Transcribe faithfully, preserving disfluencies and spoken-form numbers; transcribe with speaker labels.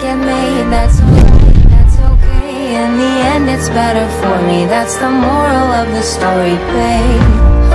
Speaker 1: get made, that's alright, that's okay. In the end it's better for me, that's the moral of the story, babe.